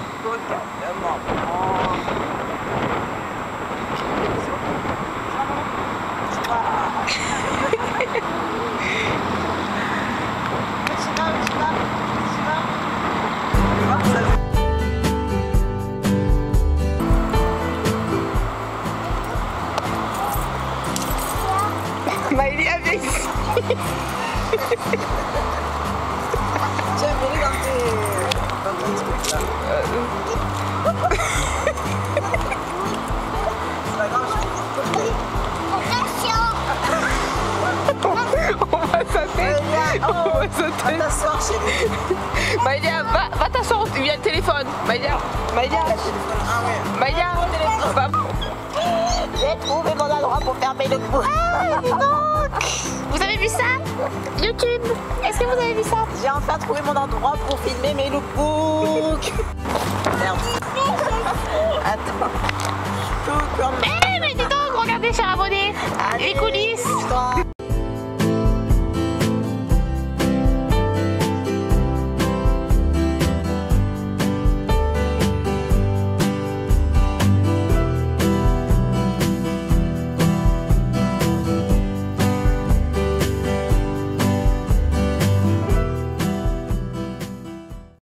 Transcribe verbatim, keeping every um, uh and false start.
Maëlia, viens ici. Tiens, venez dans tes... dans tes trucs là. C'est pas grave, je vais On va sauter. On va sauter. Va t'asseoir, chérie. Maëlia, va, va t'asseoir. Il y a le téléphone. Maëlia, Maëlia, Ah ouais. Maëlia, va. J'ai trouvé mon endroit pour fermer le bout. Ah, dis donc. Vous avez vu ça? YouTube. Est-ce que vous avez vu ça? J'ai enfin trouvé mon endroit pour filmer mes lookbooks. Merde. Attends. Eh, mais dis donc, regardez, cher abonné. Les coulisses.